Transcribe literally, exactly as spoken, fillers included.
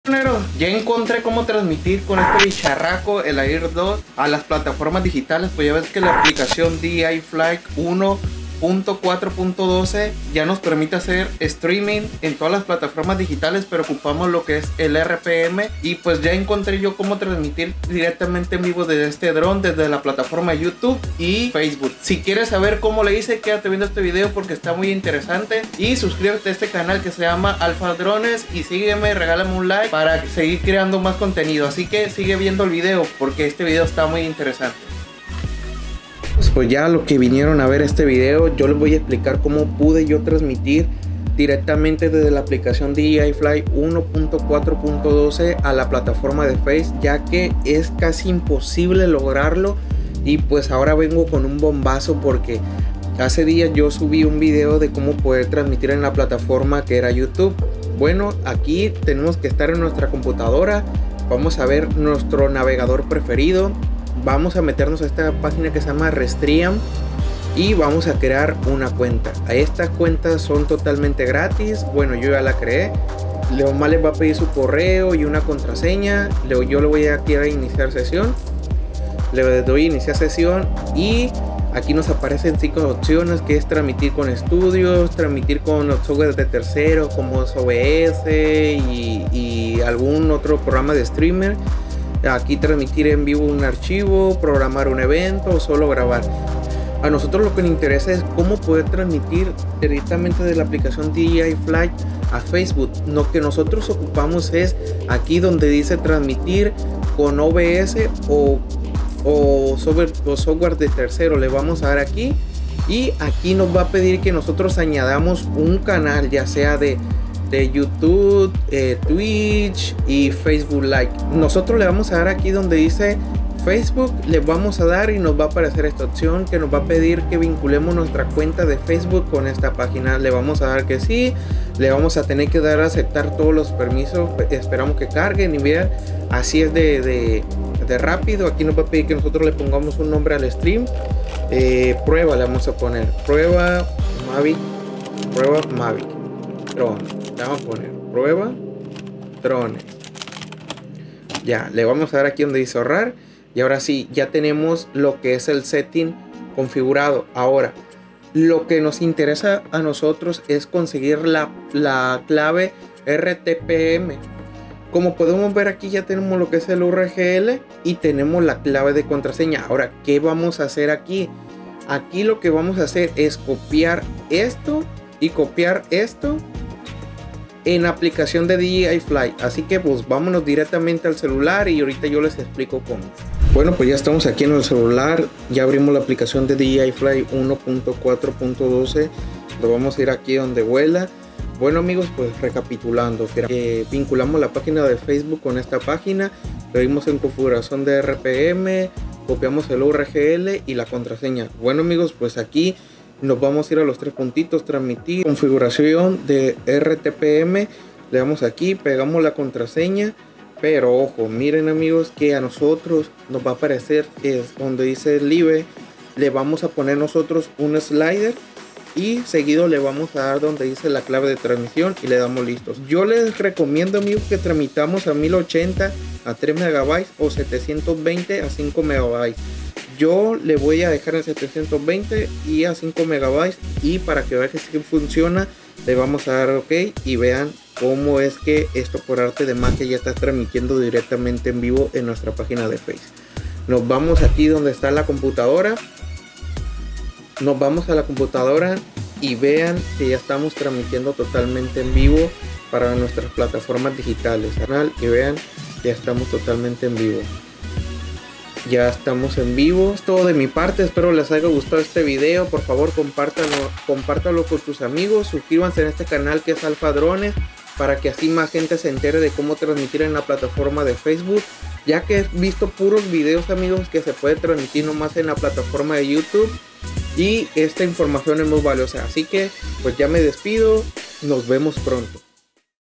Ya encontré cómo transmitir con este bicharraco, el Air dos, a las plataformas digitales. Pues ya ves que la aplicación D J I Fly uno punto cuatro punto doce ya nos permite hacer streaming en todas las plataformas digitales, pero ocupamos lo que es el R P M. Y pues ya encontré yo cómo transmitir directamente en vivo desde este dron, desde la plataforma YouTube y Facebook. Si quieres saber cómo le hice, quédate viendo este video porque está muy interesante. Y suscríbete a este canal que se llama Alfa Drones y sígueme, regálame un like para seguir creando más contenido. Así que sigue viendo el video porque este video está muy interesante. Pues ya lo que vinieron a ver este video, yo les voy a explicar cómo pude yo transmitir directamente desde la aplicación D J I Fly uno punto cuatro punto doce a la plataforma de Face, ya que es casi imposible lograrlo. Y pues ahora vengo con un bombazo porque hace días yo subí un video de cómo poder transmitir en la plataforma que era YouTube. Bueno, aquí tenemos que estar en nuestra computadora, vamos a ver nuestro navegador preferido. Vamos a meternos a esta página que se llama Restream y vamos a crear una cuenta. Estas cuentas son totalmente gratis. Bueno, yo ya la creé. Nomás les va a pedir su correo y una contraseña. Yo le voy a aquí a iniciar sesión. Le doy iniciar sesión y aquí nos aparecen cinco opciones, que es transmitir con estudios, transmitir con los software de terceros como O B S y, y algún otro programa de streamer. Aquí transmitir en vivo un archivo, programar un evento o solo grabar. A nosotros lo que nos interesa es cómo poder transmitir directamente de la aplicación D J I Fly a Facebook. Lo que nosotros ocupamos es aquí donde dice transmitir con O B S o, o, software, o software de tercero. Le vamos a dar aquí y aquí nos va a pedir que nosotros añadamos un canal, ya sea de de YouTube, eh, Twitch y Facebook Live. Nosotros le vamos a dar aquí donde dice Facebook, le vamos a dar y nos va a aparecer esta opción que nos va a pedir que vinculemos nuestra cuenta de Facebook con esta página. Le vamos a dar que sí, le vamos a tener que dar a aceptar todos los permisos. Esperamos que carguen y vean, así es de, de, de rápido. Aquí nos va a pedir que nosotros le pongamos un nombre al stream. Eh, prueba le vamos a poner, prueba Mavic, prueba Mavic Drone. Le vamos a poner prueba drones. Ya, le vamos a dar aquí donde dice ahorrar. Y ahora sí, ya tenemos lo que es el setting configurado. Ahora, lo que nos interesa a nosotros es conseguir la, la clave R T P M. Como podemos ver aquí ya tenemos lo que es el U R L L y tenemos la clave de contraseña. Ahora, ¿qué vamos a hacer aquí? Aquí lo que vamos a hacer es copiar esto y copiar esto en la aplicación de D J I Fly. Así que pues vámonos directamente al celular y ahorita yo les explico cómo. Bueno, pues ya estamos aquí en el celular. Ya abrimos la aplicación de D J I Fly uno punto cuatro punto doce. Lo vamos a ir aquí donde vuela. Bueno amigos, pues recapitulando, que vinculamos la página de Facebook con esta página, le dimos en configuración de R P M, copiamos el U R L L y la contraseña. Bueno amigos, pues aquí nos vamos a ir a los tres puntitos, transmitir, configuración de R T P M, le damos aquí, pegamos la contraseña, pero ojo, miren amigos que a nosotros nos va a aparecer, es donde dice live, le vamos a poner nosotros un slider y seguido le vamos a dar donde dice la clave de transmisión y le damos listos. Yo les recomiendo amigos que transmitamos a mil ochenta a tres megabytes o setecientos veinte a cinco megabytes. Yo le voy a dejar en setecientos veinte y a cinco megabytes, y para que vean que sí funciona le vamos a dar ok y vean cómo es que esto por arte de magia ya está transmitiendo directamente en vivo en nuestra página de Facebook. Nos vamos aquí donde está la computadora, nos vamos a la computadora y vean que ya estamos transmitiendo totalmente en vivo para nuestras plataformas digitales, y vean ya estamos totalmente en vivo. Ya estamos en vivo. Es todo de mi parte, espero les haya gustado este video. Por favor compártanlo, compártanlo con tus amigos, suscríbanse en este canal que es Alfa Drones, para que así más gente se entere de cómo transmitir en la plataforma de Facebook, ya que he visto puros videos amigos que se puede transmitir nomás en la plataforma de YouTube, y esta información es muy valiosa. Así que pues ya me despido, nos vemos pronto.